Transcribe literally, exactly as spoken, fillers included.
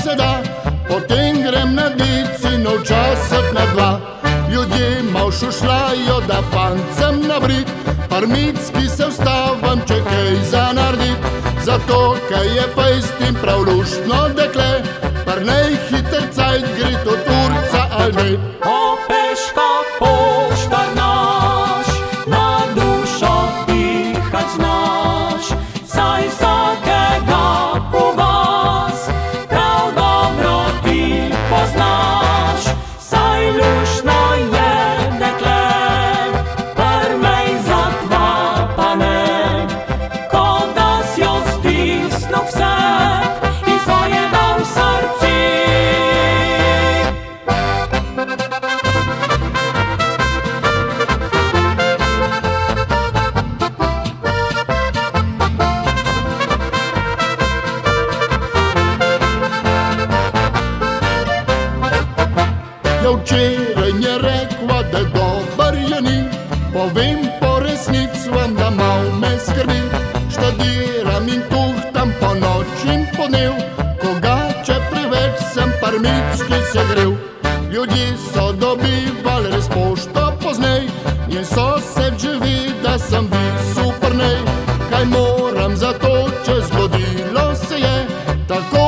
se da, potem grem na vicino včasih na dva. Ljudje mal šušljajo, da pancem nabrit, parmitski se vstavam, če kaj za naredit. Zato, kaj je fejst in prav luštno dekle, par najhiter cajt gre to Turca ali dve. Opeška poštar naš, na dušo dihać znaš, saj vsakega u vas prav dobro ti poznaš. Saj luštno je dekle, prmej za dva pa ne, ko da si jo stisnu vse in svoje dal srci. Ja včeraj je rekla, da dober je ni, povem po resnici vam, da mal me skrbi. Štadiram in tuhtam po noč in po dnev, kogače preveč sem parmitski se grev. Ljudje so dobivali res pošto poznej, njen sosed že ve, da sem bil super nej. Kaj moram za to, če zgodilo se je tako,